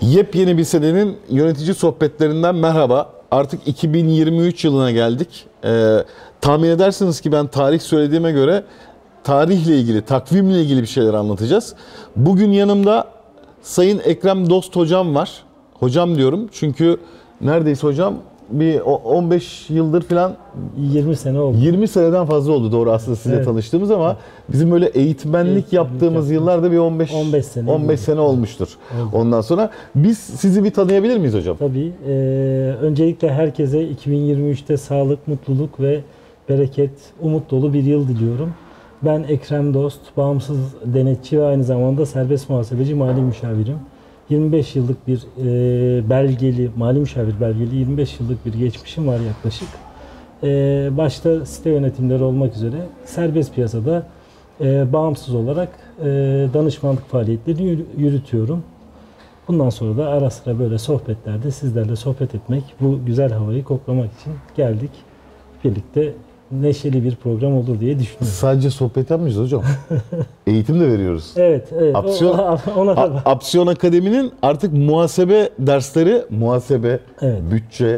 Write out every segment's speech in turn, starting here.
Yepyeni bir senenin yönetici sohbetlerinden merhaba. Artık 2023 yılına geldik. Tahmin edersiniz ki ben tarih söylediğime göre tarihle ilgili, takvimle ilgili bir şeyler anlatacağız. Bugün yanımda Sayın Ekrem Dost hocam var. Hocam diyorum çünkü neredeyse hocam bir 15 yıldır falan 20 sene oldu. 20 seneden fazla oldu doğru aslında sizle Evet. tanıştığımız ama bizim böyle eğitmenlik yaptığımız yıllarda bir 15 sene olmuştur. Oldu. Ondan sonra biz sizi bir tanıyabilir miyiz hocam? Tabii. Öncelikle herkese 2023'te sağlık, mutluluk ve bereket, umut dolu bir yıl diliyorum. Ben Ekrem Dost, bağımsız denetçi ve aynı zamanda serbest muhasebeci mali müşavirim. 25 yıllık bir belgeli, mali müşavir belgeli 25 yıllık bir geçmişim var yaklaşık. Başta site yönetimleri olmak üzere serbest piyasada bağımsız olarak danışmanlık faaliyetleri yürütüyorum. Bundan sonra da ara sıra böyle sohbetlerde sizlerle sohbet etmek, bu güzel havayı koklamak için geldik. Birlikte neşeli bir program olur diye düşünüyorum. Sadece sohbet yapmayacağız hocam. Eğitim de veriyoruz. Evet. Apsiyon Akademi'nin artık muhasebe dersleri, muhasebe, evet, bütçe,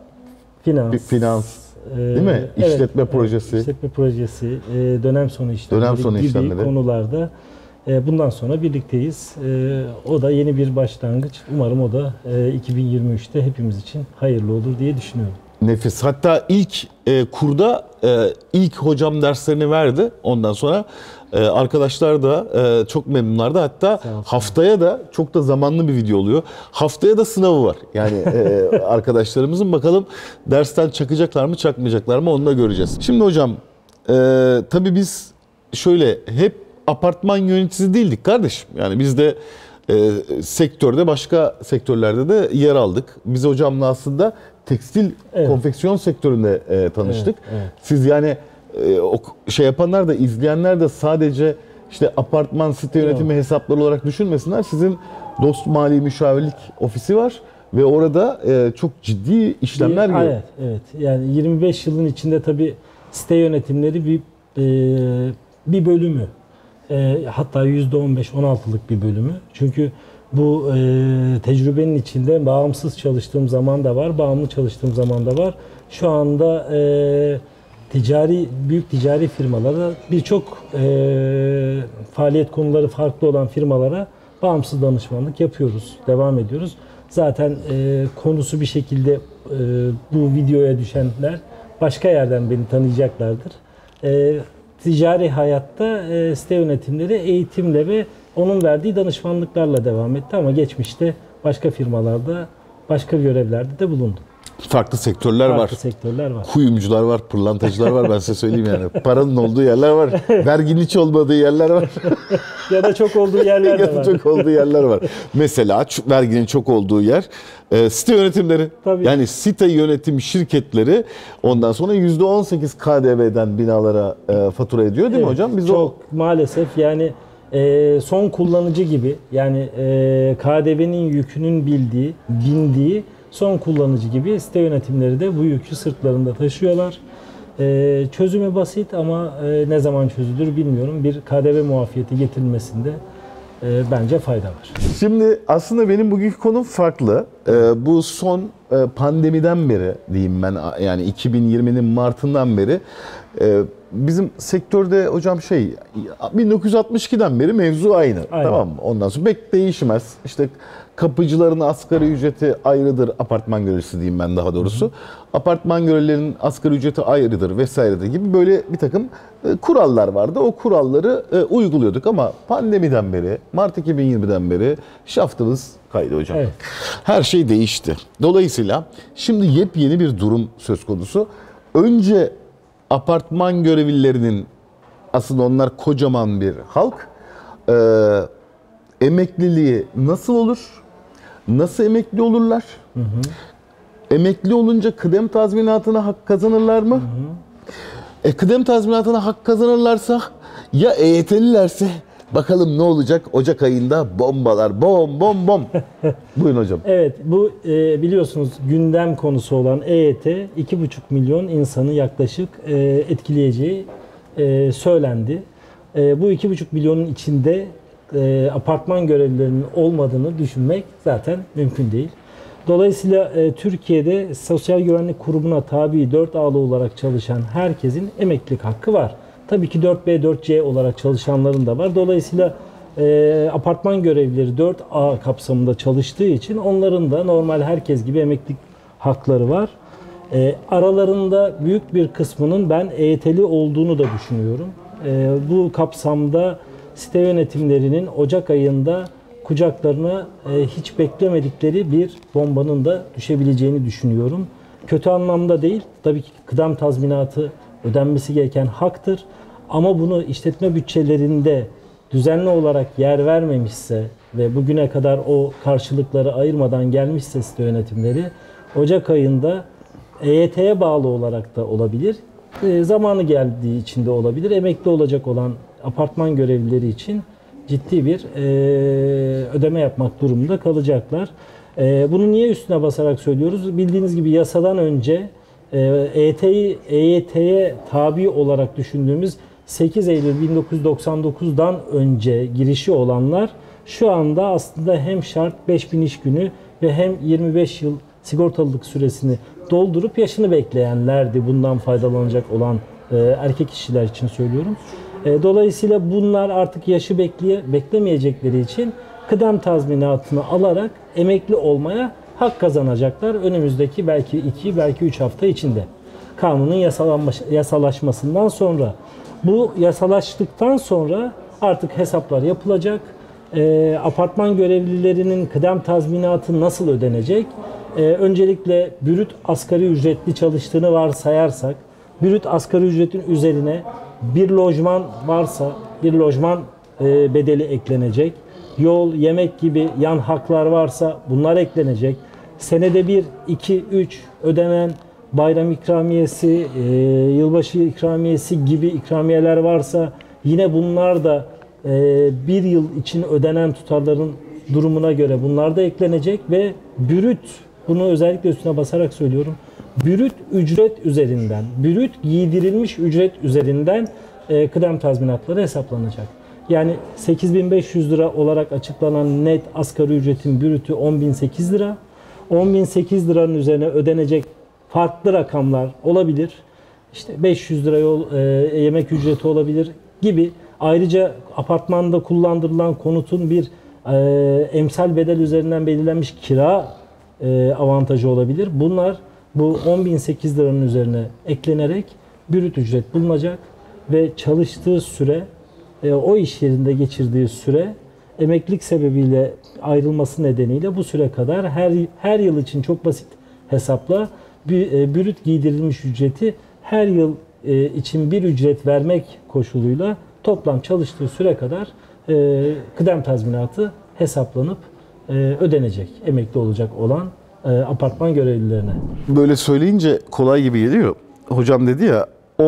finans, değil mi? Evet, İşletme projesi. İşletme projesi, dönem sonu işlemleri gibi konularda bundan sonra birlikteyiz. O da yeni bir başlangıç. Umarım o da 2023'te hepimiz için hayırlı olur diye düşünüyorum. Nefis. Hatta ilk kurda ilk hocam derslerini verdi. Ondan sonra arkadaşlar da çok memnunlardı. Hatta haftaya da çok da zamanlı bir video oluyor. Haftaya da sınavı var. Yani arkadaşlarımızın bakalım dersten çakacaklar mı çakmayacaklar mı onu da göreceğiz. Şimdi hocam tabii biz şöyle hep apartman yöneticisi değildik kardeşim. Yani biz de sektörde başka sektörlerde de yer aldık. Biz hocamla aslında tekstil konfeksiyon sektöründe tanıştık. Evet. Siz yani o şey yapanlar da izleyenler de sadece işte apartman site yönetimi hesapları olarak düşünmesinler. Sizin Dost Mali Müşavirlik ofisi var ve orada çok ciddi işlemler görüyor. Evet. Yani 25 yılın içinde tabii site yönetimleri bir bölümü. Hatta %15-16'lık bir bölümü. Çünkü bu tecrübenin içinde bağımsız çalıştığım zaman da var, bağımlı çalıştığım zaman da var. Şu anda büyük ticari firmalara, birçok faaliyet konuları farklı olan firmalara bağımsız danışmanlık yapıyoruz, devam ediyoruz. Zaten konusu bir şekilde bu videoya düşenler başka yerden beni tanıyacaklardır. Ticari hayatta site yönetimleri eğitimle ve onun verdiği danışmanlıklarla devam etti ama geçmişte başka firmalarda, başka görevlerde de bulundum. Farklı sektörler var. Sektörler var. Kuyumcular var, pırlantacılar var ben size söyleyeyim yani. Paranın olduğu yerler var, verginin hiç olmadığı yerler var. Ya da çok olduğu yerler de var. Ya da çok olduğu yerler var. Mesela verginin çok olduğu yer site yönetimleri. Tabii. Yani site yönetim şirketleri ondan sonra %18 KDV'den binalara fatura ediyor değil mi hocam? Biz çok maalesef yani son kullanıcı gibi yani KDV'nin yükünün bindiği son kullanıcı gibi site yönetimleri de bu yükü sırtlarında taşıyorlar. Çözümü basit ama ne zaman çözülür bilmiyorum. Bir KDV muafiyeti getirilmesinde bence fayda var. Şimdi aslında benim bugünkü konum farklı. Bu son pandemiden beri diyeyim ben yani 2020'nin Mart'ından beri bizim sektörde hocam 1962'den beri mevzu aynı. Tamam mı? Ondan sonra pek değişmez. İşte kapıcıların asgari ücreti ayrıdır, apartman görevlisi diyeyim ben daha doğrusu. Apartman görevlilerinin asgari ücreti ayrıdır vesairedir gibi böyle bir takım kurallar vardı. O kuralları uyguluyorduk ama pandemiden beri, Mart 2020'den beri şaftımız kaydı hocam. Evet. Her şey değişti. Dolayısıyla şimdi yepyeni bir durum söz konusu. Önce apartman görevlilerinin, aslında onlar kocaman bir halk, emekliliği nasıl olur? Nasıl emekli olurlar? Emekli olunca kıdem tazminatına hak kazanırlar mı? Kıdem tazminatına hak kazanırlarsa ya EYT'lilerse bakalım ne olacak Ocak ayında bombalar bom. Buyurun hocam. Evet bu biliyorsunuz gündem konusu olan EYT 2,5 milyon insanı yaklaşık etkileyeceği söylendi. Bu 2,5 milyonun içinde apartman görevlilerinin olmadığını düşünmek zaten mümkün değil. Dolayısıyla Türkiye'de Sosyal Güvenlik Kurumu'na tabi 4A'lı olarak çalışan herkesin emeklilik hakkı var. Tabii ki 4B, 4C olarak çalışanların da var. Dolayısıyla apartman görevlileri 4A kapsamında çalıştığı için onların da normal herkes gibi emeklilik hakları var. Aralarında büyük bir kısmının ben EYT'li olduğunu da düşünüyorum. Bu kapsamda site yönetimlerinin Ocak ayında kucaklarına hiç beklemedikleri bir bombanın da düşebileceğini düşünüyorum. Kötü anlamda değil, tabii ki kıdem tazminatı ödenmesi gereken haktır. Ama bunu işletme bütçelerinde düzenli olarak yer vermemişse ve bugüne kadar o karşılıkları ayırmadan gelmişse site yönetimleri, Ocak ayında EYT'ye bağlı olarak da olabilir, zamanı geldiği için de olabilir. Emekli olacak olan apartman görevlileri için ciddi bir ödeme yapmak durumunda kalacaklar. Bunu niye üstüne basarak söylüyoruz? Bildiğiniz gibi yasadan önce EYT'ye tabi olarak düşündüğümüz 8 Eylül 1999'dan önce girişi olanlar şu anda aslında hem şart 5000 iş günü ve hem 25 yıl sigortalılık süresini doldurup yaşını bekleyenlerdi, bundan faydalanacak olan erkek işçiler için söylüyorum. Dolayısıyla bunlar artık yaşı beklemeyecekleri için kıdem tazminatını alarak emekli olmaya hak kazanacaklar. Önümüzdeki belki 2, belki 3 hafta içinde. Kanunun yasalaşmasından sonra. Bu yasalaştıktan sonra artık hesaplar yapılacak. Apartman görevlilerinin kıdem tazminatı nasıl ödenecek? Öncelikle brüt asgari ücretli çalıştığını varsayarsak, brüt asgari ücretin üzerine bir lojman varsa bir lojman bedeli eklenecek. Yol, yemek gibi yan haklar varsa bunlar eklenecek. Senede 1, 2, 3 ödenen bayram ikramiyesi, yılbaşı ikramiyesi gibi ikramiyeler varsa yine bunlar da bir yıl için ödenen tutarların durumuna göre bunlar da eklenecek ve brüt, bunu özellikle üstüne basarak söylüyorum, brüt ücret üzerinden, brüt giydirilmiş ücret üzerinden kıdem tazminatları hesaplanacak. Yani 8.500 lira olarak açıklanan net asgari ücretin brütü 10.008 lira. 10.008 liranın üzerine ödenecek farklı rakamlar olabilir. İşte 500 lira yemek ücreti olabilir gibi. Ayrıca apartmanda kullandırılan konutun bir emsal bedel üzerinden belirlenmiş kira avantajı olabilir. Bunlar bu 10.008 liranın üzerine eklenerek brüt ücret bulunacak ve çalıştığı süre, o iş yerinde geçirdiği süre, emeklilik sebebiyle ayrılması nedeniyle bu süre kadar her yıl için çok basit hesapla brüt giydirilmiş ücreti her yıl için bir ücret vermek koşuluyla toplam çalıştığı süre kadar kıdem tazminatı hesaplanıp ödenecek emekli olacak olan apartman görevlilerine. Böyle söyleyince kolay gibi geliyor. Hocam dedi ya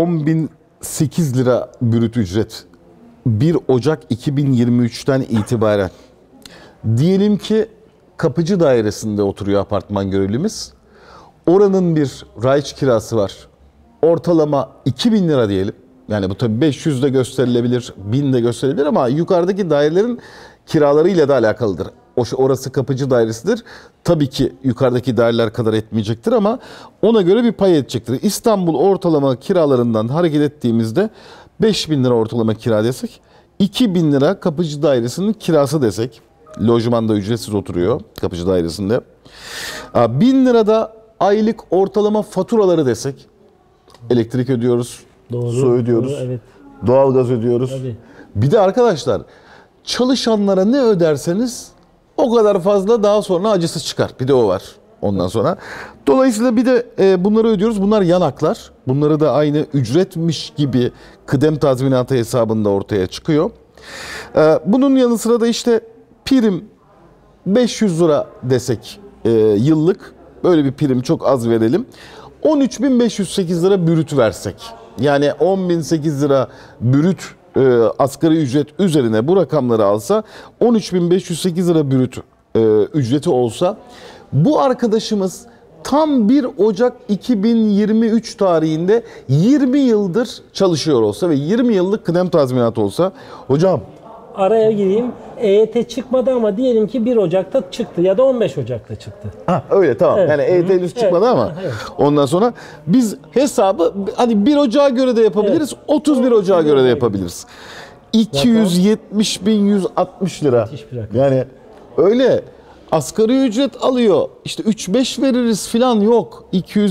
10.008 lira brüt ücret 1 Ocak 2023'ten itibaren. Diyelim ki kapıcı dairesinde oturuyor apartman görevlimiz. Oranın bir raiç kirası var. Ortalama 2.000 lira diyelim. Yani bu tabii 500 de gösterilebilir, 1000 de gösterilebilir ama yukarıdaki dairelerin kiralarıyla da alakalıdır. Orası kapıcı dairesidir. Tabii ki yukarıdaki daireler kadar etmeyecektir ama ona göre bir pay edecektir. İstanbul ortalama kiralarından hareket ettiğimizde 5.000 lira ortalama kira desek, 2.000 lira kapıcı dairesinin kirası desek, lojmanda ücretsiz oturuyor kapıcı dairesinde. 1.000 lira da aylık ortalama faturaları desek, elektrik ödüyoruz, Doğru, su ödüyoruz, doğru, evet. doğalgaz ödüyoruz. Tabii. Bir de arkadaşlar çalışanlara ne öderseniz o kadar fazla daha sonra acısı çıkar. Bir de o var ondan sonra. Dolayısıyla bir de bunları ödüyoruz. Bunlar yan haklar. Bunları da aynı ücretmiş gibi kıdem tazminatı hesabında ortaya çıkıyor. Bunun yanı sıra da işte prim 500 lira desek yıllık, böyle bir prim çok az verelim. 13.508 lira brüt versek. Yani 10.008 lira brüt asgari ücret üzerine bu rakamları alsa 13.508 lira brüt ücreti olsa bu arkadaşımız tam 1 Ocak 2023 tarihinde 20 yıldır çalışıyor olsa ve 20 yıllık kıdem tazminatı olsa, hocam araya gireyim. EYT çıkmadı ama diyelim ki 1 Ocak'ta çıktı ya da 15 Ocak'ta çıktı. Ha, öyle tamam. Evet. Yani EYT henüz çıkmadı ama Evet. ondan sonra biz hesabı hani 1 Ocağı göre de yapabiliriz, 31 Ocağı göre de yapabiliriz. 270.160 lira. Müthiş bir rakam. Yani öyle asgari ücret alıyor. İşte 3-5 veririz falan yok.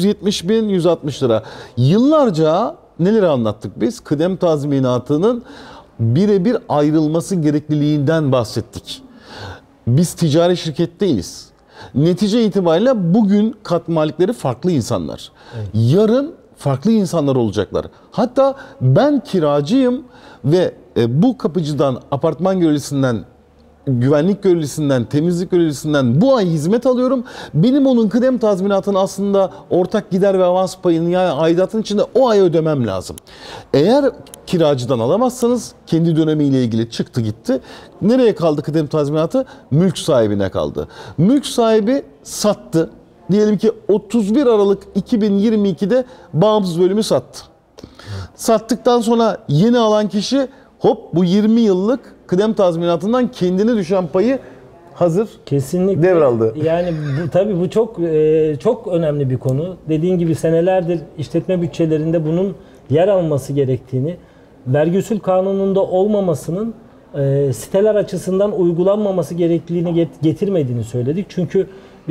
270.160 lira. Yıllarca neleri anlattık biz? Kıdem tazminatının birebir ayrılması gerekliliğinden bahsettik. Biz ticari şirket değiliz. Netice itibariyle bugün kat malikleri farklı insanlar. Evet. Yarın farklı insanlar olacaklar. Hatta ben kiracıyım ve bu kapıcıdan, apartman görevlisinden, güvenlik görevlisinden, temizlik görevlisinden bu ay hizmet alıyorum. Benim onun kıdem tazminatını aslında ortak gider ve avans payını, yani aidatın içinde o ay ödemem lazım. Eğer kiracıdan alamazsanız kendi dönemiyle ilgili çıktı gitti. Nereye kaldı kıdem tazminatı? Mülk sahibine kaldı. Mülk sahibi sattı. Diyelim ki 31 Aralık 2022'de bağımsız bölümü sattı. Sattıktan sonra yeni alan kişi hop bu 20 yıllık kıdem tazminatından kendine düşen payı hazır kesinlikle devraldı. Yani bu tabii bu çok önemli bir konu. Dediğin gibi senelerdir işletme bütçelerinde bunun yer alması gerektiğini, vergi usul kanununda olmamasının siteler açısından uygulanmaması gerekliliğini getirmediğini söyledik. Çünkü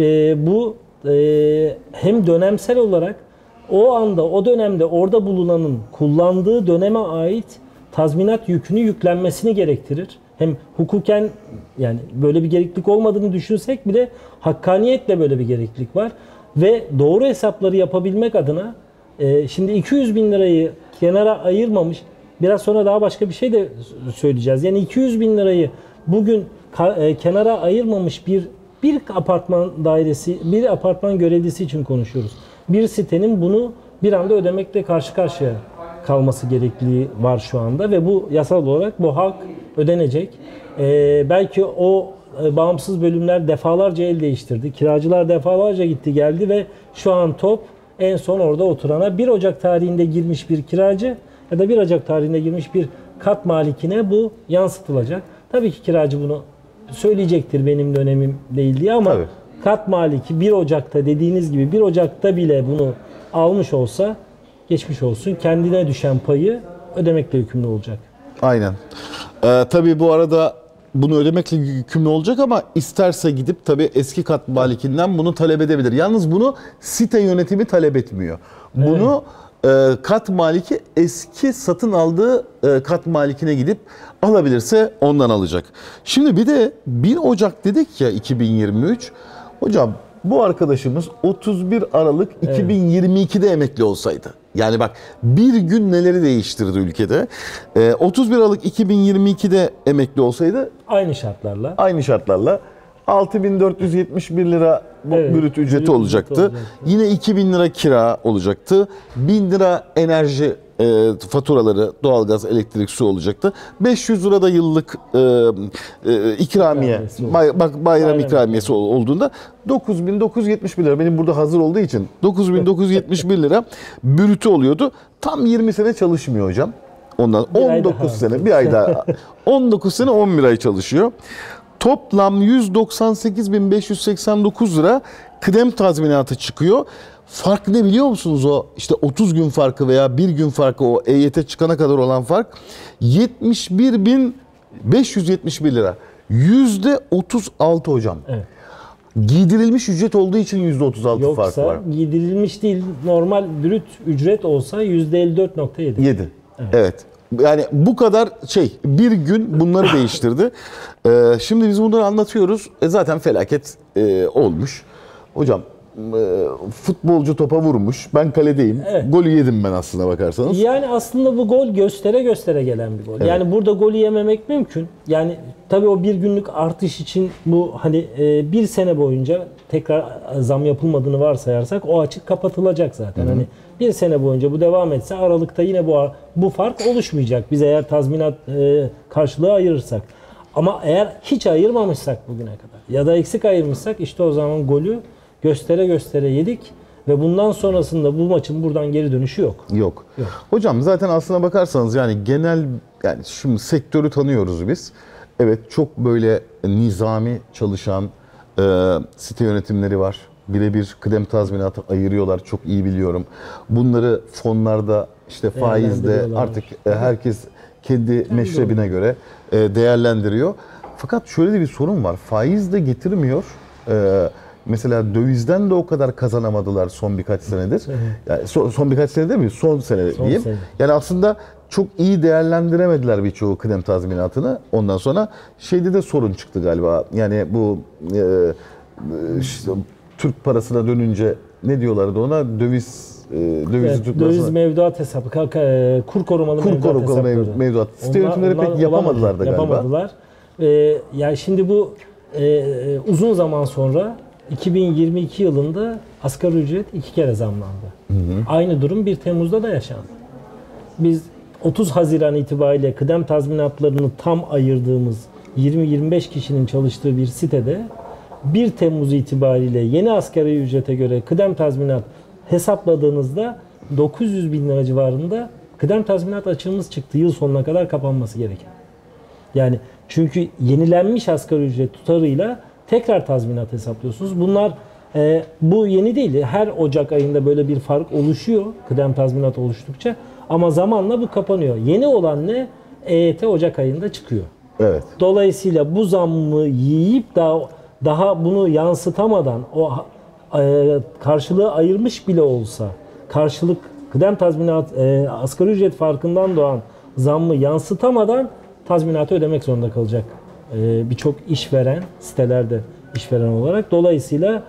bu hem dönemsel olarak o anda, o dönemde orada bulunanın kullandığı döneme ait tazminat yükünü yüklenmesini gerektirir. Hem hukuken, yani böyle bir gereklilik olmadığını düşünsek bile hakkaniyetle böyle bir gereklilik var. Ve doğru hesapları yapabilmek adına şimdi 200 bin lirayı kenara ayırmamış, biraz sonra daha başka bir şey de söyleyeceğiz. Yani 200 bin lirayı bugün kenara ayırmamış bir apartman dairesi, bir apartman görevlisi için konuşuyoruz. Bir sitenin bunu bir anda ödemekle karşı karşıya kalması gerekliliği var şu anda ve bu yasal olarak bu hak ödenecek. Belki o bağımsız bölümler defalarca el değiştirdi. Kiracılar defalarca gitti geldi ve şu an top en son orada oturana 1 Ocak tarihinde girmiş bir kiracı ya da 1 Ocak tarihinde girmiş bir kat malikine bu yansıtılacak. Tabii ki kiracı bunu söyleyecektir, benim dönemim değil diye, ama tabii, kat maliki 1 Ocak'ta dediğiniz gibi 1 Ocak'ta bile bunu almış olsa geçmiş olsun, kendine düşen payı ödemekle yükümlü olacak. Aynen. Tabii bu arada bunu ödemekle yükümlü olacak ama isterse gidip tabii eski kat malikinden bunu talep edebilir. Yalnız bunu site yönetimi talep etmiyor. Bunu kat maliki eski satın aldığı kat malikine gidip alabilirse ondan alacak. Şimdi bir de 1 Ocak dedik ya 2023. Hocam bu arkadaşımız 31 Aralık 2022'de emekli olsaydı. Yani bak bir gün neleri değiştirdi ülkede. 31 Aralık 2022'de emekli olsaydı aynı şartlarla 6.471 lira brüt ücreti olacaktı. Yine 2.000 lira kira olacaktı. 1.000 lira enerji faturaları, doğalgaz, elektrik, su olacaktı. 500 lira da yıllık ikramiye, bayram ikramiyesi olduğunda 9.971 lira. Benim burada hazır olduğu için 9.971 lira brütü oluyordu. Tam 20 sene çalışmıyor hocam. Ondan 19 sene, bir ay daha 19 sene 11 ay çalışıyor. Toplam 198.589 lira kıdem tazminatı çıkıyor. Fark ne biliyor musunuz o? İşte 30 gün farkı veya 1 gün farkı, o EYT çıkana kadar olan fark 71.571 lira. %36 hocam. Evet. Giydirilmiş ücret olduğu için %36 fark var. Yoksa giydirilmiş değil, normal brüt ücret olsa %54.7. Evet. Yani bu kadar bir gün bunları değiştirdi. Şimdi biz bunları anlatıyoruz. Zaten felaket olmuş. Hocam futbolcu topa vurmuş. Ben kaledeyim. Evet. Golü yedim ben aslına bakarsanız. Yani aslında bu gol göstere göstere gelen bir gol. Evet. Yani burada golü yememek mümkün. Yani tabii o bir günlük artış için bu hani bir sene boyunca tekrar zam yapılmadığını varsayarsak o açık kapatılacak zaten. Hı-hı. Hani bir sene boyunca bu devam etse Aralık'ta yine bu fark oluşmayacak. Biz eğer tazminat karşılığı ayırırsak. Ama eğer hiç ayırmamışsak bugüne kadar ya da eksik ayırmışsak işte o zaman golü göstere göstere yedik ve bundan sonrasında bu maçın buradan geri dönüşü yok. Yok. Hocam zaten aslına bakarsanız yani genel, yani şimdi sektörü tanıyoruz biz. Evet, çok böyle nizami çalışan site yönetimleri var. Birebir kıdem tazminatı ayırıyorlar, çok iyi biliyorum. Bunları fonlarda, işte faizde Değerlendiriyorlar. artık herkes kendi meşrebine göre değerlendiriyor. Fakat şöyle de bir sorun var. Faiz de getirmiyor. Mesela dövizden de o kadar kazanamadılar son birkaç senedir. Yani son birkaç sene değil mi? Son sene Son diyeyim. sene. Yani aslında çok iyi değerlendiremediler birçoğu kıdem tazminatını. Ondan sonra şeyde de sorun çıktı galiba. Yani bu işte Türk parasına dönünce ne diyorlardı ona? Döviz Evet, Türk döviz parasına. mevduat hesabı, kur korumalı Kur mevduat korumalı hesapları. mevduat. Site yönetimleri pek yapamadılar da galiba. Yapamadılar. Yani şimdi bu uzun zaman sonra 2022 yılında asgari ücret 2 kere zamlandı. Aynı durum 1 Temmuz'da da yaşandı. Biz 30 Haziran itibariyle kıdem tazminatlarını tam ayırdığımız 20-25 kişinin çalıştığı bir sitede 1 Temmuz itibariyle yeni asgari ücrete göre kıdem tazminat hesapladığınızda 900 bin lira civarında kıdem tazminat açığımız çıktı. Yıl sonuna kadar kapanması gereken. Yani çünkü yenilenmiş asgari ücret tutarıyla tekrar tazminat hesaplıyorsunuz. Bunlar bu yeni değil. Her Ocak ayında böyle bir fark oluşuyor kıdem tazminat oluştukça. Ama zamanla bu kapanıyor. Yeni olan ne? EYT Ocak ayında çıkıyor. Evet. Dolayısıyla bu zammı yiyip daha bunu yansıtamadan o karşılığı ayırmış bile olsa karşılık kıdem tazminat asgari ücret farkından doğan zammı yansıtamadan tazminatı ödemek zorunda kalacak birçok işveren, sitelerde işveren olarak. Dolayısıyla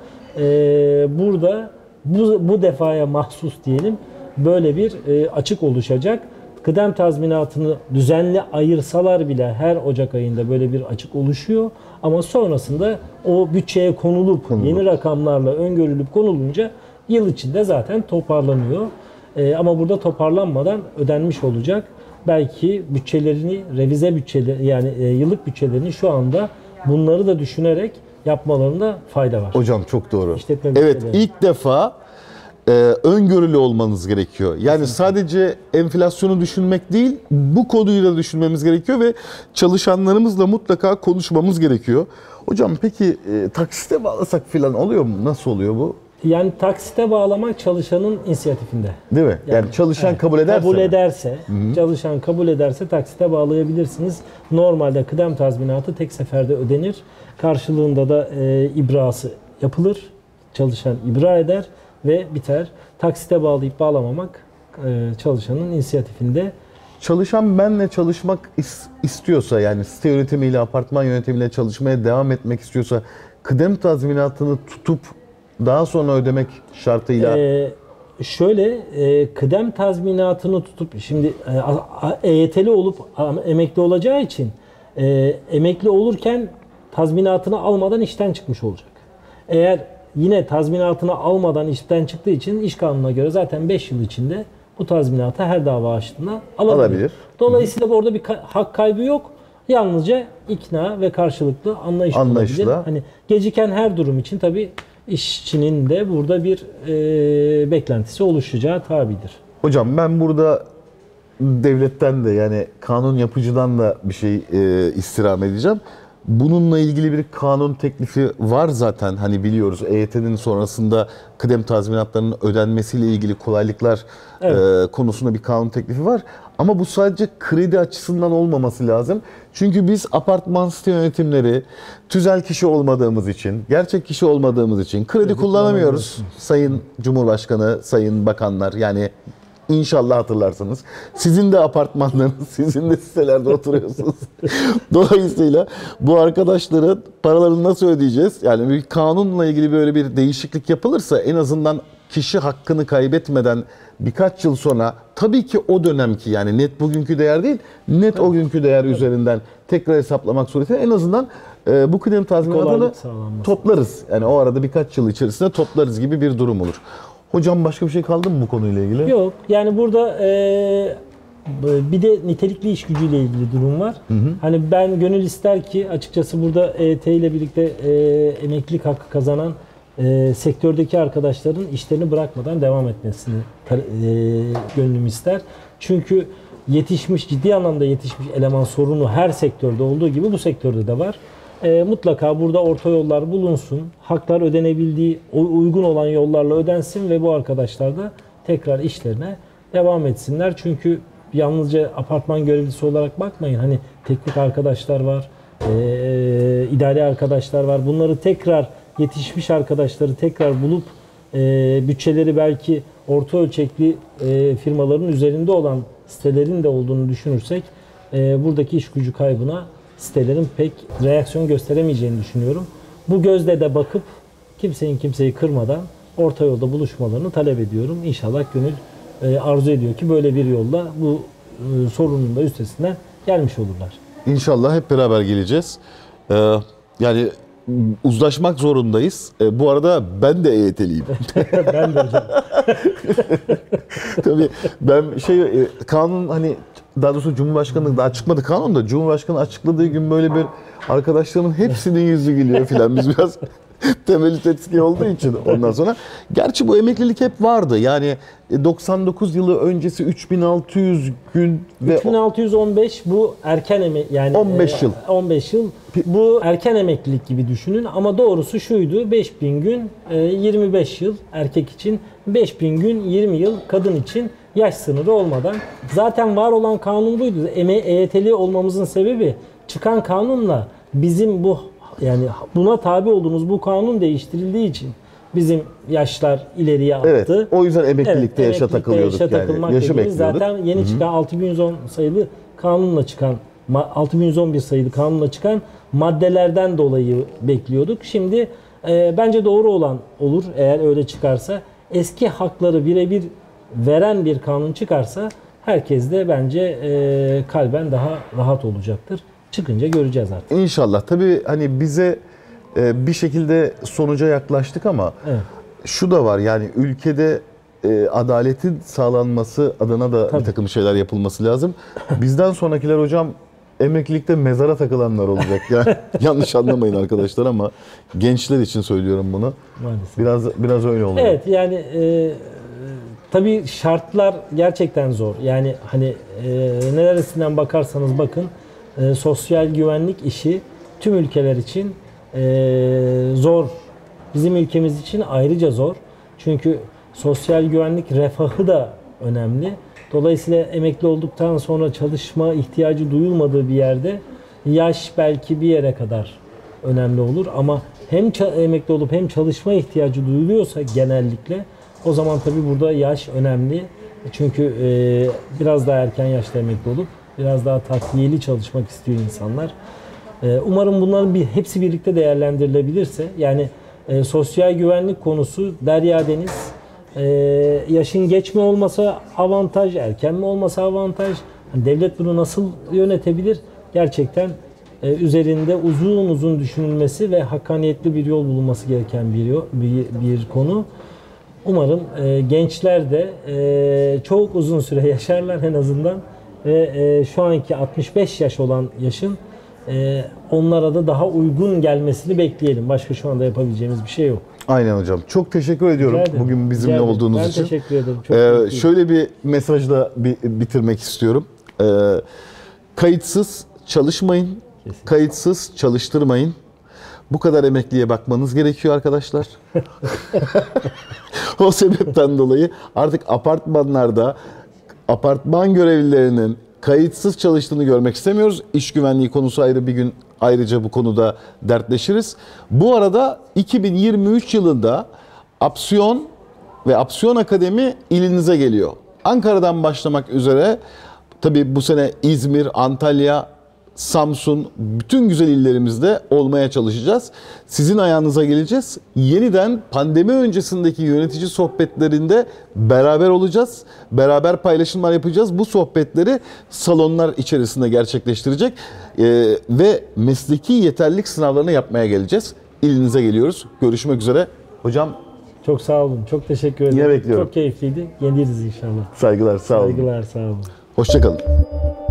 burada bu defaya mahsus diyelim böyle bir açık oluşacak. Kıdem tazminatını düzenli ayırsalar bile her Ocak ayında böyle bir açık oluşuyor. Ama sonrasında o bütçeye konulup yeni rakamlarla öngörülüp konulunca yıl içinde zaten toparlanıyor. Ama burada toparlanmadan ödenmiş olacak. Belki bütçelerini, revize bütçeleri yani yıllık bütçelerini şu anda bunları da düşünerek yapmalarında fayda var. Hocam çok doğru. İşletme Evet, bütçeleri. ilk defa öngörülü olmanız gerekiyor. Yani sadece enflasyonu düşünmek değil, bu konuyu da düşünmemiz gerekiyor ve çalışanlarımızla mutlaka konuşmamız gerekiyor. Hocam peki taksite bağlasak falan oluyor mu? Nasıl oluyor bu? Yani taksite bağlamak çalışanın inisiyatifinde. Değil mi? Yani çalışan Evet, kabul ederse kabul mi? ederse, çalışan kabul ederse taksite bağlayabilirsiniz. Normalde kıdem tazminatı tek seferde ödenir. Karşılığında da ibrası yapılır. Çalışan ibra eder ve biter. Taksite bağlayıp bağlamamak çalışanın inisiyatifinde. Çalışan benle çalışmak istiyorsa, yani site yönetimiyle, apartman yönetimiyle çalışmaya devam etmek istiyorsa kıdem tazminatını tutup daha sonra ödemek şartıyla Kıdem tazminatını tutup şimdi EYT'li olup emekli olacağı için emekli olurken tazminatını almadan işten çıkmış olacak. Eğer yine tazminatını almadan işten çıktığı için iş kanununa göre zaten 5 yıl içinde bu tazminatı her dava açtığında alabilir. Dolayısıyla orada bir hak kaybı yok. Yalnızca ikna ve karşılıklı anlayış olabilir. Hani geciken her durum için tabii işçinin de burada bir beklentisi oluşacağı tabidir. Hocam ben burada devletten de, yani kanun yapıcıdan da bir şey istirham edeceğim. Bununla ilgili bir kanun teklifi var zaten, hani biliyoruz EYT'nin sonrasında kıdem tazminatlarının ödenmesiyle ilgili kolaylıklar konusunda bir kanun teklifi var. Ama bu sadece kredi açısından olmaması lazım. Çünkü biz apartman site yönetimleri tüzel kişi olmadığımız için, gerçek kişi olmadığımız için kredi kullanamıyoruz. Sayın Cumhurbaşkanı, sayın bakanlar, yani İnşallah hatırlarsınız. Sizin de apartmanlarınız, sizin de sitelerde oturuyorsunuz. Dolayısıyla bu arkadaşların paralarını nasıl ödeyeceğiz? Yani bir kanunla ilgili böyle bir değişiklik yapılırsa en azından kişi hakkını kaybetmeden birkaç yıl sonra, tabii ki o dönemki, yani net bugünkü değer değil, net o günkü değer üzerinden tekrar hesaplamak suretiyle en azından bu kıdem tazminatını toplarız. Yani o arada birkaç yıl içerisinde toplarız gibi bir durum olur. Hocam başka bir şey kaldı mı bu konuyla ilgili? Yok. Yani burada bir de nitelikli iş gücüyle ilgili durum var. Hani ben gönül ister ki açıkçası burada EYT ile birlikte emeklilik hakkı kazanan sektördeki arkadaşların işlerini bırakmadan devam etmesini gönlüm ister. Çünkü yetişmiş, ciddi anlamda yetişmiş eleman sorunu her sektörde olduğu gibi bu sektörde de var. Mutlaka burada orta yollar bulunsun. Haklar ödenebildiği, uygun olan yollarla ödensin ve bu arkadaşlar da tekrar işlerine devam etsinler. Çünkü yalnızca apartman görevlisi olarak bakmayın. Hani teknik arkadaşlar var, idari arkadaşlar var. Bunları tekrar yetişmiş arkadaşları tekrar bulup bütçeleri belki orta ölçekli firmaların üzerinde olan sitelerin de olduğunu düşünürsek buradaki iş gücü kaybına sitelerin pek reaksiyon gösteremeyeceğini düşünüyorum. Bu gözle de bakıp kimseyi kırmadan orta yolda buluşmalarını talep ediyorum. İnşallah gönül arzu ediyor ki böyle bir yolla bu sorunun da üstesinden gelmiş olurlar. İnşallah hep beraber geleceğiz. Yani uzlaşmak zorundayız. Bu arada ben de EYT'liyim. Ben de hocam. Tabii ben kanun hani daha doğrusu Cumhurbaşkanı daha çıkmadı kanun da Cumhurbaşkanı açıkladığı gün böyle bir arkadaşlarımın hepsinin yüzü gülüyor filan. Biz biraz temelli etki olduğu için ondan sonra. Gerçi bu emeklilik hep vardı. Yani 99 yılı öncesi 3600 gün ve 3615 bu erken yani 15 yıl. 15 yıl. Bu erken emeklilik gibi düşünün ama doğrusu şuydu. 5000 gün 25 yıl erkek için, 5000 gün 20 yıl kadın için yaş sınırı olmadan. Zaten var olan kanun buydu. EYT'li olmamızın sebebi çıkan kanunla bizim bu yani buna tabi olduğumuz bu kanun değiştirildiği için bizim yaşlar ileriye attı. Evet, o yüzden emeklilikte yaşa emeklilikte takılıyorduk yaşa takılmak yani. Yaşı dediğimiz bekliyorduk. zaten yeni çıkan 6110 sayılı kanunla çıkan 6111 sayılı kanunla çıkan maddelerden dolayı bekliyorduk. Şimdi bence doğru olan olur eğer öyle çıkarsa. Eski hakları birebir veren bir kanun çıkarsa herkes de bence kalben daha rahat olacaktır. Çıkınca göreceğiz artık. İnşallah. Tabii hani bize bir şekilde sonuca yaklaştık ama Evet. şu da var yani ülkede adaletin sağlanması adına da bir takım şeyler yapılması lazım. Bizden sonrakiler hocam emeklilikte mezara takılanlar olacak ya. Yanlış anlamayın arkadaşlar ama gençler için söylüyorum bunu. Maalesef. Biraz öyle oluyor. Evet yani tabii şartlar gerçekten zor. Yani hani neresinden bakarsanız bakın sosyal güvenlik işi tüm ülkeler için zor. Bizim ülkemiz için ayrıca zor. Çünkü sosyal güvenlik refahı da önemli. Dolayısıyla emekli olduktan sonra çalışma ihtiyacı duyulmadığı bir yerde yaş belki bir yere kadar önemli olur ama hem emekli olup hem çalışma ihtiyacı duyuluyorsa genellikle o zaman tabii burada yaş önemli. Çünkü biraz daha erken yaşta emekli olup biraz daha takviyeli çalışmak istiyor insanlar. Umarım bunların hepsi birlikte değerlendirilebilirse yani sosyal güvenlik konusu derya deniz. Yaşın geç mi olmasa avantaj, erken mi olmasa avantaj. Devlet bunu nasıl yönetebilir? Gerçekten üzerinde uzun uzun düşünülmesi ve hakkaniyetli bir yol bulunması gereken bir konu. Umarım gençler de çok uzun süre yaşarlar en azından ve şu anki 65 yaş olan yaşın onlara da daha uygun gelmesini bekleyelim. Başka şu anda yapabileceğimiz bir şey yok. Aynen hocam. Çok teşekkür ediyorum bugün bizimle olduğunuz için. Ben teşekkür ederim. Çok şöyle bir mesajla bitirmek istiyorum. Kayıtsız çalışmayın. Kesinlikle. Kayıtsız çalıştırmayın. Bu kadar emekliye bakmanız gerekiyor arkadaşlar. O sebepten dolayı artık apartmanlarda apartman görevlilerinin kayıtsız çalıştığını görmek istemiyoruz. İş güvenliği konusu ayrı, bir gün ayrıca bu konuda dertleşiriz. Bu arada 2023 yılında Apsiyon ve Apsiyon Akademi ilinize geliyor. Ankara'dan başlamak üzere tabii bu sene İzmir, Antalya, Samsun, bütün güzel illerimizde olmaya çalışacağız. Sizin ayağınıza geleceğiz. Yeniden pandemi öncesindeki yönetici sohbetlerinde beraber olacağız. Beraber paylaşımlar yapacağız. Bu sohbetleri salonlar içerisinde gerçekleştirecek. Ve mesleki yeterlilik sınavlarını yapmaya geleceğiz. İlinize geliyoruz. Görüşmek üzere. Hocam çok sağ olun. Çok teşekkür ederim. Yine bekliyorum. Çok keyifliydi. Geliriz inşallah. Saygılar, sağ olun. Saygılar, sağ olun. Hoşça kalın.